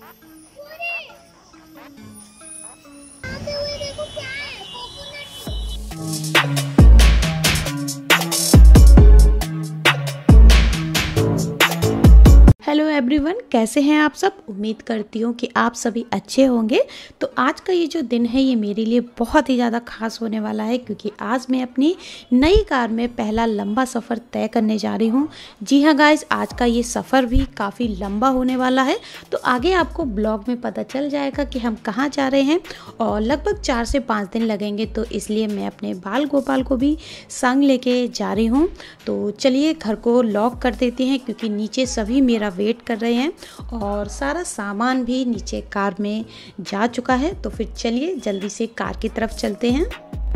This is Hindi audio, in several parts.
हेलो एवरीवन, कैसे हैं आप सब। उम्मीद करती हूँ कि आप सभी अच्छे होंगे। तो आज का ये जो दिन है ये मेरे लिए बहुत ही ज़्यादा खास होने वाला है, क्योंकि आज मैं अपनी नई कार में पहला लंबा सफ़र तय करने जा रही हूँ। जी हाँ गाइस, आज का ये सफ़र भी काफ़ी लंबा होने वाला है। तो आगे आपको ब्लॉग में पता चल जाएगा कि हम कहाँ जा रहे हैं, और लगभग 4 से 5 दिन लगेंगे। तो इसलिए मैं अपने बाल गोपाल को भी संग लेके जा रही हूँ। तो चलिए घर को लॉक कर देते हैं, क्योंकि नीचे सभी मेरा वेट कर रहे हैं और सारा सामान भी नीचे कार में जा चुका है। तो फिर चलिए जल्दी से कार की तरफ चलते हैं।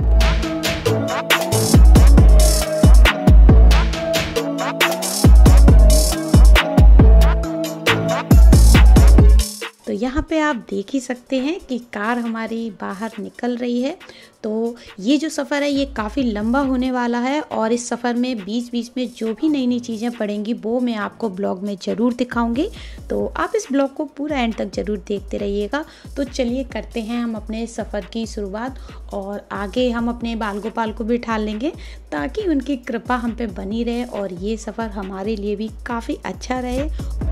तो यहाँ पे आप देख ही सकते हैं कि कार हमारी बाहर निकल रही है। तो ये जो सफ़र है ये काफ़ी लंबा होने वाला है, और इस सफ़र में बीच बीच में जो भी नई नई चीज़ें पड़ेंगी वो मैं आपको ब्लॉग में ज़रूर दिखाऊंगी। तो आप इस ब्लॉग को पूरा एंड तक ज़रूर देखते रहिएगा। तो चलिए करते हैं हम अपने सफ़र की शुरुआत, और आगे हम अपने बाल गोपाल को भी बिठा लेंगे ताकि उनकी कृपा हम पे बनी रहे और ये सफ़र हमारे लिए भी काफ़ी अच्छा रहे।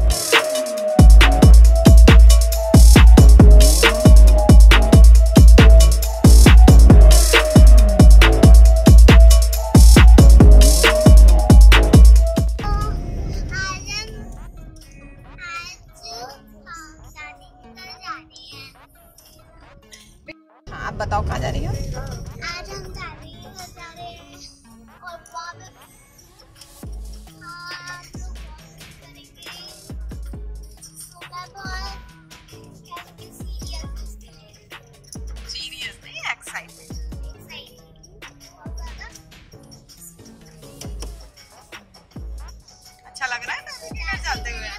आप बताओ कहाँ जा रही हो? आज हम जा रहे हैं और वहाँ पे करेंगे। मैं बहुत सीरियस नहीं, एक्साइटेड। अच्छा लग रहा है ना घर जाते हुए?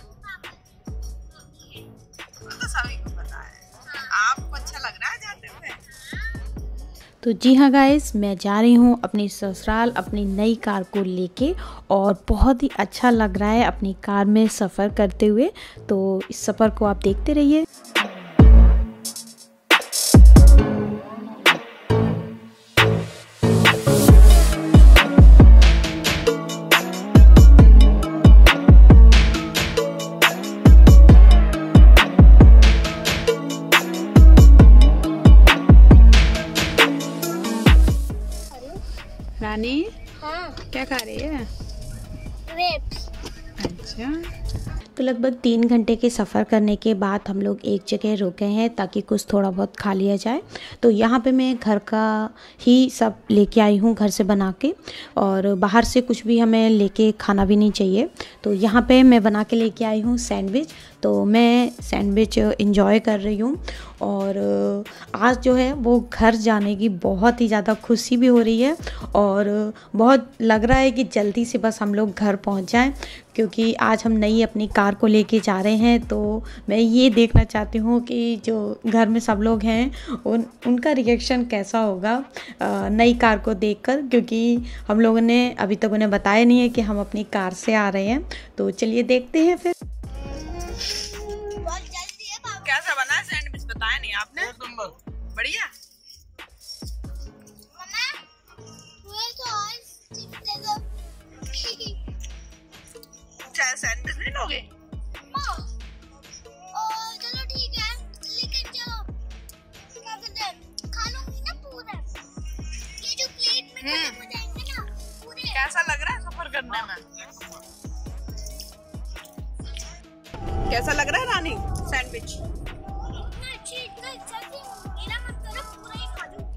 वो तो सभी को पता है। आपको अच्छा लग रहा है जाते हुए? तो जी हाँ गाइस, मैं जा रही हूँ अपनी ससुराल अपनी नई कार को लेके, और बहुत ही अच्छा लग रहा है अपनी कार में सफ़र करते हुए। तो इस सफ़र को आप देखते रहिए। रानी, हाँ, क्या खा रही है? ग्रेप्स। अच्छा। तो लगभग 3 घंटे के सफ़र करने के बाद हम लोग एक जगह रुके हैं ताकि कुछ थोड़ा बहुत खा लिया जाए। तो यहाँ पे मैं घर का ही सब लेके आई हूँ, घर से बना के, और बाहर से कुछ भी हमें लेके खाना भी नहीं चाहिए। तो यहाँ पे मैं बना के लेके आई हूँ सैंडविच। तो मैं सैंडविच एंजॉय कर रही हूँ, और आज जो है वो घर जाने की बहुत ही ज़्यादा खुशी भी हो रही है, और बहुत लग रहा है कि जल्दी से बस हम लोग घर पहुँच जाएं, क्योंकि आज हम नई अपनी कार को लेके जा रहे हैं। तो मैं ये देखना चाहती हूँ कि जो घर में सब लोग हैं उनका रिएक्शन कैसा होगा नई कार को देखकर, क्योंकि हम लोगों ने अभी तक उन्हें बताया नहीं है कि हम अपनी कार से आ रहे हैं। तो चलिए देखते हैं फिर। कैसा बना है सैंडविच? बताया नहीं आपने। बढ़िया। चाहे सैंडविच नहीं लोगे? चलो ठीक है, लेकिन जो क्या कहते हैं, खा लूंगी ना पूरा। ये जो प्लेट में खत्म हो जाएंगे ना पूरे। कैसा लग रहा है सफर करने में? कैसा लग रहा है रानी सैंडविच? इतना अच्छा कि मेरा मन कर रहा पूरा ही खा लूं।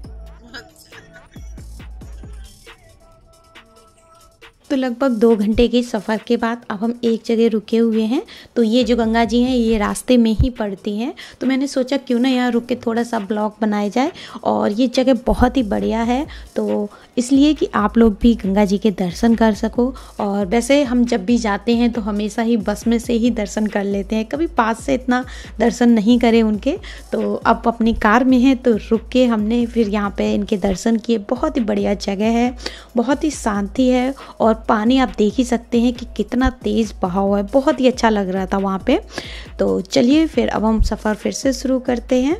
तो लगभग 2 घंटे के सफ़र के बाद अब हम एक जगह रुके हुए हैं। तो ये जो गंगा जी हैं ये रास्ते में ही पड़ती हैं। तो मैंने सोचा क्यों ना यहाँ रुक के थोड़ा सा ब्लॉग बनाया जाए, और ये जगह बहुत ही बढ़िया है। तो इसलिए कि आप लोग भी गंगा जी के दर्शन कर सको। और वैसे हम जब भी जाते हैं तो हमेशा ही बस में से ही दर्शन कर लेते हैं, कभी पास से इतना दर्शन नहीं करे उनके। तो अब अपनी कार में हैं तो रुक के हमने फिर यहाँ पे इनके दर्शन किए। बहुत ही बढ़िया जगह है, बहुत ही शांति है, और पानी आप देख ही सकते हैं कि कितना तेज़ बहाव है, बहुत ही अच्छा लग रहा था वहाँ पे। तो चलिए फिर अब हम सफ़र फिर से शुरू करते हैं।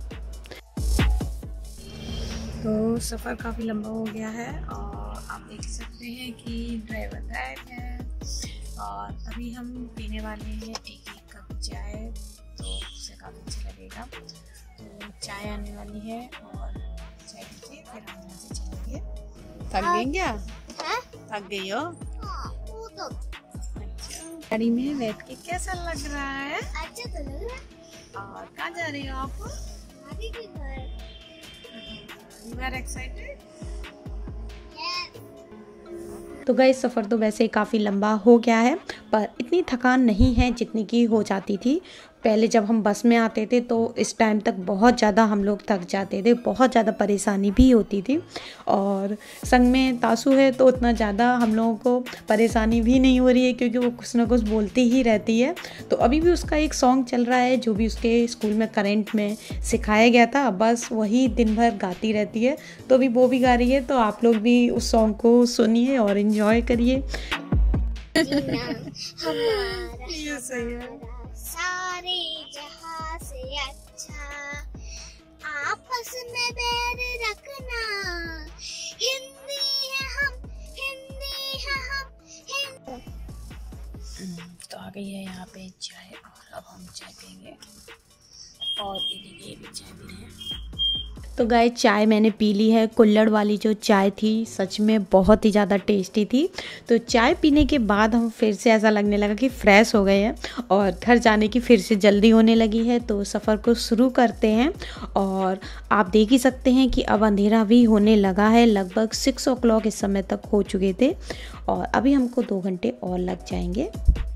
तो सफ़र काफ़ी लंबा हो गया है और आप देख सकते हैं कि ड्राइवर गायब है और अभी हम पीने वाले हैं एक कप चाय, तो उससे काफ़ी अच्छा लगेगा। तो चाय आने वाली है और चाय पीजिए फिर हम यहाँ से चलेंगे। थक गई क्या? थक गई हो? अच्छा, गाड़ी में बैठ के कैसा लग रहा है? अच्छा तो लग रहा है। और कहाँ जा रही हो आप? दादी के घर। You are excited? Yes. तो गाइस सफ़र तो वैसे काफ़ी लंबा हो गया है, पर इतनी थकान नहीं है जितनी की हो जाती थी पहले जब हम बस में आते थे। तो इस टाइम तक बहुत ज़्यादा हम लोग थक जाते थे, बहुत ज़्यादा परेशानी भी होती थी। और संग में तासू है तो उतना ज़्यादा हम लोगों को परेशानी भी नहीं हो रही है, क्योंकि वो कुछ ना कुछ बोलती ही रहती है। तो अभी भी उसका एक सॉन्ग चल रहा है जो भी उसके स्कूल में करंट में सिखाया गया था, बस वही दिन भर गाती रहती है। तो अभी वो भी गा रही है, तो आप लोग भी उस सॉन्ग को सुनिए और एंजॉय करिए। ये सही है। सारे जहां से अच्छा आपस में बैर रखना, हिंदी है हम, हिंदी है हम, तो आ गई है यहाँ पे चाय और अब हम चाय पियेंगे। और ये भी चाय पी रहे हैं। तो गाइस चाय मैंने पी ली है। कुल्हड़ वाली जो चाय थी सच में बहुत ही ज़्यादा टेस्टी थी। तो चाय पीने के बाद हम फिर से ऐसा लगने लगा कि फ़्रेश हो गए हैं और घर जाने की फिर से जल्दी होने लगी है। तो सफ़र को शुरू करते हैं और आप देख ही सकते हैं कि अब अंधेरा भी होने लगा है। लगभग 6 o'clock इस समय तक हो चुके थे और अभी हमको 2 घंटे और लग जाएंगे।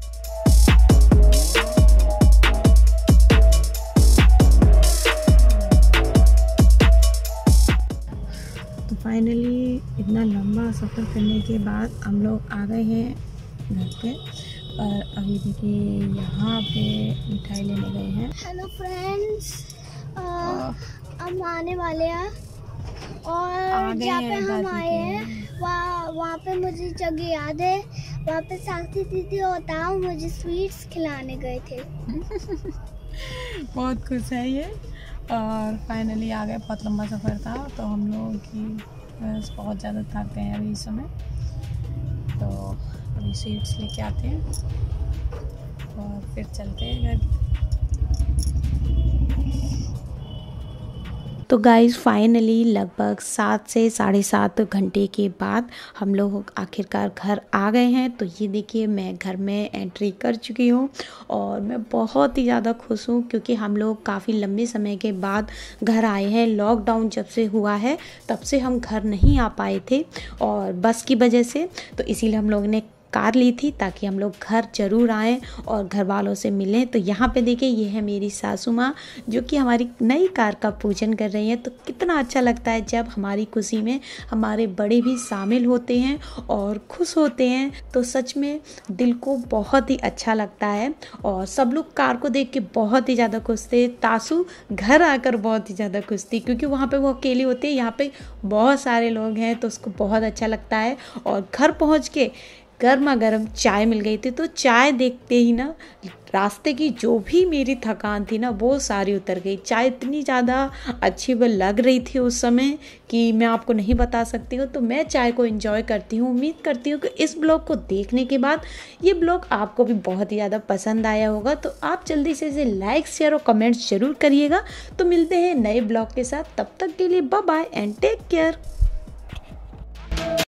फाइनली इतना लंबा सफ़र करने के बाद हम लोग आ गए हैं घर पे। और अभी देखिए यहाँ पे मिठाई लेने गए हैं। हेलो फ्रेंड्स, हम आने वाले हैं और जहाँ पे हम आए हैं वहाँ पे मुझे जगह याद है, वहाँ पे साथी दीदी और ताऊ मुझे स्वीट्स खिलाने गए थे। बहुत खुश है ये। और फाइनली आ गए। बहुत लंबा सफ़र था तो हम लोग की बस बहुत ज़्यादा थक गए हैं अभी इस समय। तो अभी स्वीट्स लेके आते हैं और फिर चलते हैं घर। तो गाइज़ फाइनली लगभग 7 से 7.5 घंटे के बाद हम लोग आखिरकार घर आ गए हैं। तो ये देखिए मैं घर में एंट्री कर चुकी हूँ और मैं बहुत ही ज़्यादा खुश हूँ, क्योंकि हम लोग काफ़ी लंबे समय के बाद घर आए हैं। लॉकडाउन जब से हुआ है तब से हम घर नहीं आ पाए थे और बस की वजह से, तो इसीलिए हम लोग ने कार ली थी ताकि हम लोग घर ज़रूर आएँ और घर वालों से मिलें। तो यहाँ पे देखिए ये है मेरी सासू माँ जो कि हमारी नई कार का पूजन कर रही हैं। तो कितना अच्छा लगता है जब हमारी खुशी में हमारे बड़े भी शामिल होते हैं और खुश होते हैं, तो सच में दिल को बहुत ही अच्छा लगता है। और सब लोग कार को देख के बहुत ही ज़्यादा खुश थे। तासू घर आकर बहुत ही ज़्यादा खुश थी, क्योंकि वहाँ पर वो अकेली होती है, यहाँ पर बहुत सारे लोग हैं तो उसको बहुत अच्छा लगता है। और घर पहुँच के गर्मा गर्म चाय मिल गई थी, तो चाय देखते ही ना रास्ते की जो भी मेरी थकान थी ना वो सारी उतर गई। चाय इतनी ज़्यादा अच्छी वो लग रही थी उस समय कि मैं आपको नहीं बता सकती हूँ। तो मैं चाय को एंजॉय करती हूँ। उम्मीद करती हूँ कि इस ब्लॉग को देखने के बाद ये ब्लॉग आपको भी बहुत ही ज़्यादा पसंद आया होगा। तो आप जल्दी से इसे लाइक शेयर और कमेंट्स ज़रूर करिएगा। तो मिलते हैं नए ब्लॉग के साथ, तब तक के लिए bye bye and take care.